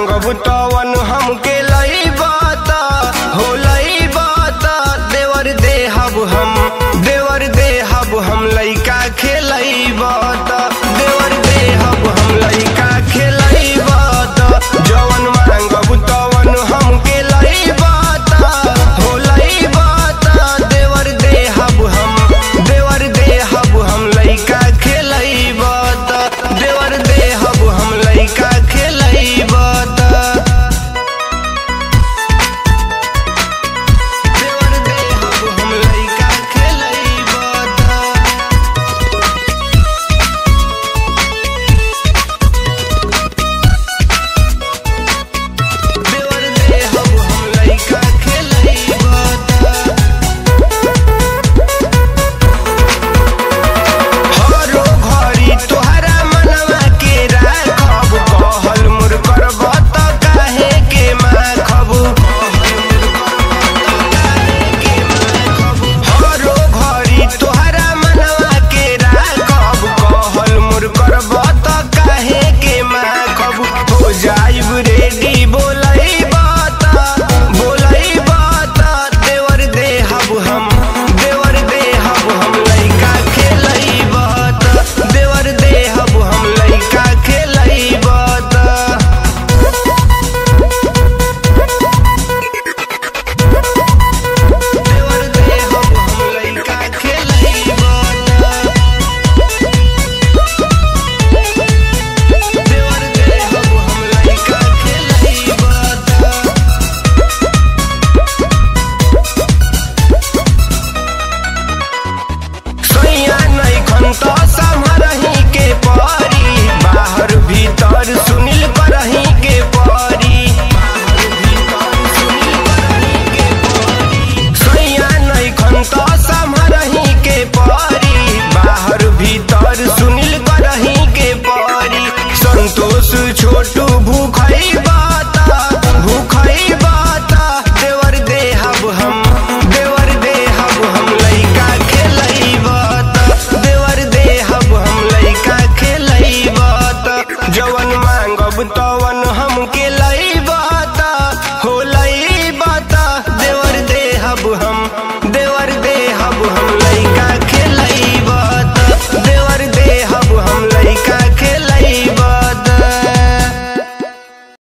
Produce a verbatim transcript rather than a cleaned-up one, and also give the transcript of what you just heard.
मांगब तवन हमके लईबत हो लईबत देवर देहब हम देवर देहब हम लइका खेलईबत देवर देहब हम लइका खेलईबत जवन मांगब तवन हमके लईबत हो लईबत देवर देहब हम देवर देहब हम लइका खेलईबत देवर देहब हम लइका खेलईबत देवर देहब हम लइका खेलईबत देवर देहब हम लइका खेलईबत हरो घरी तोहरा मनवा के राखब कहल मोर करबत काहे के माखब हरो घरी तोहरा मनवा के राखब कहल मोर करबत काहे के माखब हो जाइब रेडी बोलईबत बोलईबत देवर देहब हम देवर देहब हम लइका खेलईबत देवर देहब हम लइका खेलईबत देवर देहब हम लइका खेलईबत देवर देहब हम लइका खेलईबत सैया नइखन त सम्हरही के परी बाहर भीतर सुनील करही के परी सैया नइखन त सम्हरही के परी बाहर भीतर सुनील करही के परी संतोष छोटू भूखईबत भूखईबत देवर देहब हम देवर देहब हम लइका खेलईबत देवर देहब हम लइका खेलईबत जवन मांगब तवन हमके